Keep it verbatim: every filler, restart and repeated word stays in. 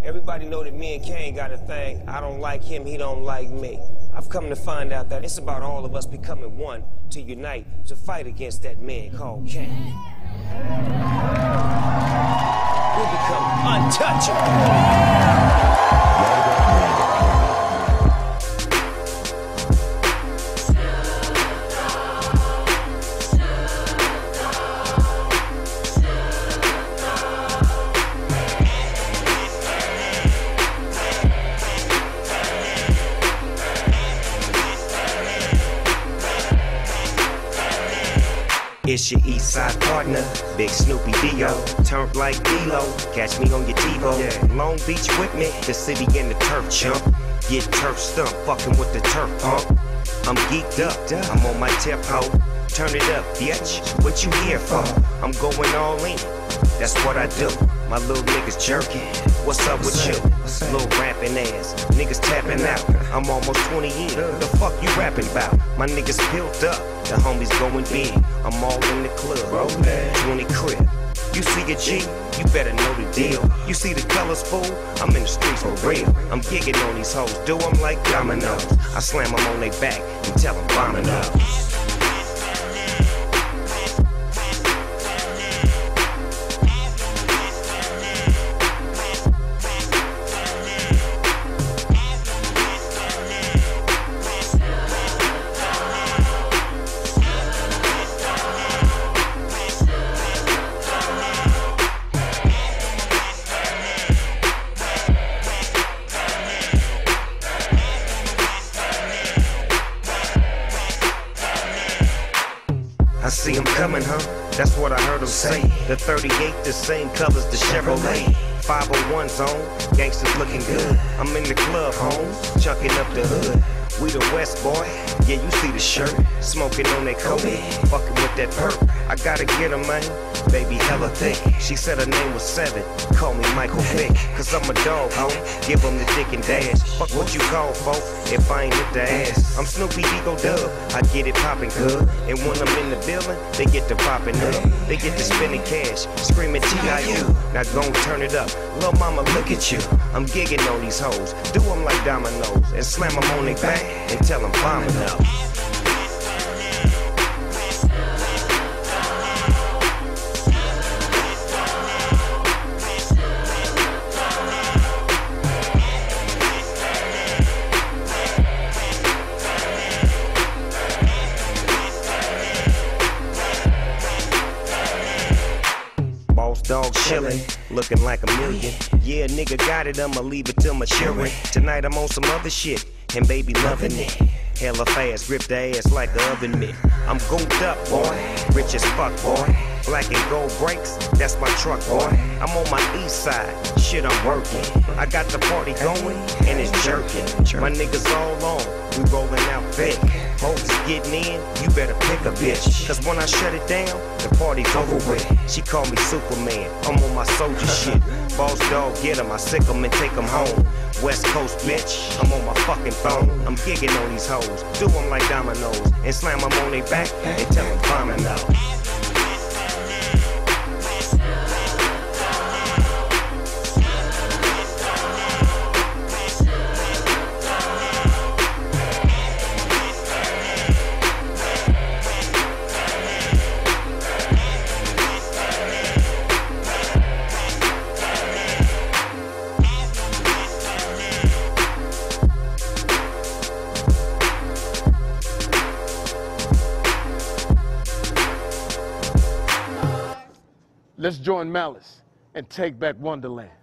Everybody know that me and Kane got a thing. I don't like him, he don't like me. I've come to find out that it's about all of us becoming one to unite to fight against that man called Kane. We'll become untouchable. It's your east side partner, Big Snoopy Dio. Turned like D-Lo, catch me on your TiVo. Yeah. Long Beach with me, the city in the turf chump. Get turf stumped, fucking with the turf pump. I'm geeked up, I'm on my tip hoe. Turn it up, bitch, what you here for? I'm going all in, that's what I do. My little niggas jerking, what's up with you? Little rapping ass, niggas tapping out. I'm almost twenty in, the fuck you rapping about? My niggas built up, the homies going big. I'm all in the club, twenty crib. You see a G, you better know the deal. You see the colors, fool? I'm in the streets for real. I'm gigging on these hoes, do them like dominoes. I slam them on their back and tell them bombing up. I see him coming, huh? That's what I heard him say. The thirty-eight, the same colors, the Chevrolet. five oh one zone, gangsters looking good. I'm in the club, homes, chucking up the hood. We the West, boy, yeah, you see the shirt. Smoking on that coke, fucking with that perk. I gotta get her, man, baby hella thick. She said her name was Seven, call me Michael Vick. Cause I'm a dog, ho, give him the dick and dash. Fuck what you call, folk, if I ain't hit the ass. I'm Snoopy Ego Dub, I get it poppin' good. And when I'm in the building, they get to poppin' up. They get to spending cash, screaming T I U. Now gon' turn it up, lil' mama look at you. I'm gigging on these hoes, do them like dominoes. And slam them on their back and tell them bombing up. Dog chillin', looking like a million. Yeah, nigga got it, I'ma leave it till maturing. Tonight I'm on some other shit, and baby loving it. Hella fast, grip the ass like an oven mitt. I'm gooped up, boy, rich as fuck, boy. Black and gold brakes, that's my truck, boy. I'm on my east side, shit I'm working. I got the party going, and it's jerking. My niggas all on, we rolling out fake. Hoes getting in, you better pick a bitch. Cause when I shut it down, the party's over with. She call me Superman, I'm on my soldier shit. Boss dog, get him, I sick him and take him home. West Coast bitch, I'm on my fucking phone. I'm gigging on these hoes, do them like dominoes. And slam them on their back and tell them bombing out. Let's join Malice and take back Wonderland.